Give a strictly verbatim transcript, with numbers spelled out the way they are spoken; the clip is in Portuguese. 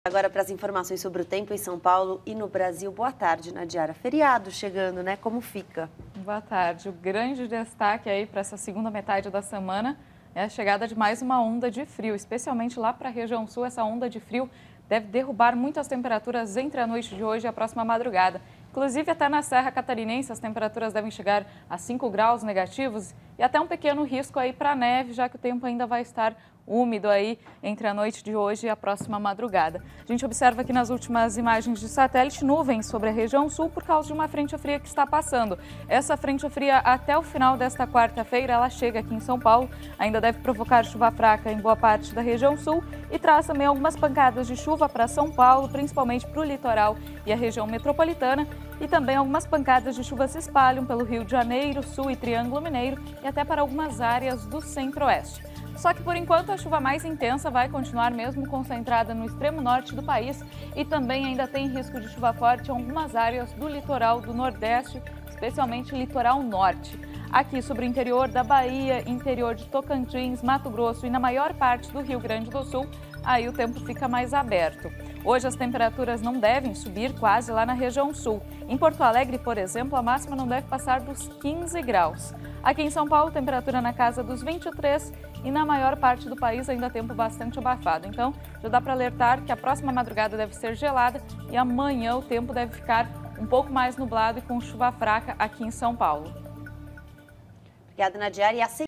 Agora para as informações sobre o tempo em São Paulo e no Brasil. Boa tarde, Nadiara. Feriado chegando, né? Como fica? Boa tarde. O grande destaque aí para essa segunda metade da semana é a chegada de mais uma onda de frio, especialmente lá para a região sul. Essa onda de frio deve derrubar muitas temperaturas entre a noite de hoje e a próxima madrugada. Inclusive, até na Serra Catarinense, as temperaturas devem chegar a cinco graus negativos e até um pequeno risco aí para neve, já que o tempo ainda vai estar úmido aí entre a noite de hoje e a próxima madrugada. A gente observa aqui nas últimas imagens de satélite nuvens sobre a região sul por causa de uma frente fria que está passando. Essa frente fria, até o final desta quarta-feira, ela chega aqui em São Paulo, ainda deve provocar chuva fraca em boa parte da região sul e traz também algumas pancadas de chuva para São Paulo, principalmente para o litoral e a região metropolitana, e também algumas pancadas de chuva se espalham pelo Rio de Janeiro, Sul e Triângulo Mineiro e até para algumas áreas do centro-oeste. Só que, por enquanto, a chuva mais intensa vai continuar mesmo concentrada no extremo norte do país e também ainda tem risco de chuva forte em algumas áreas do litoral do Nordeste, especialmente litoral norte. Aqui sobre o interior da Bahia, interior de Tocantins, Mato Grosso e na maior parte do Rio Grande do Sul, aí o tempo fica mais aberto. Hoje as temperaturas não devem subir quase lá na região sul. Em Porto Alegre, por exemplo, a máxima não deve passar dos quinze graus. Aqui em São Paulo, temperatura na casa dos vinte e três e na maior parte do país ainda tempo bastante abafado. Então, já dá para alertar que a próxima madrugada deve ser gelada e amanhã o tempo deve ficar um pouco mais nublado e com chuva fraca aqui em São Paulo. Obrigada, Nadiara. E a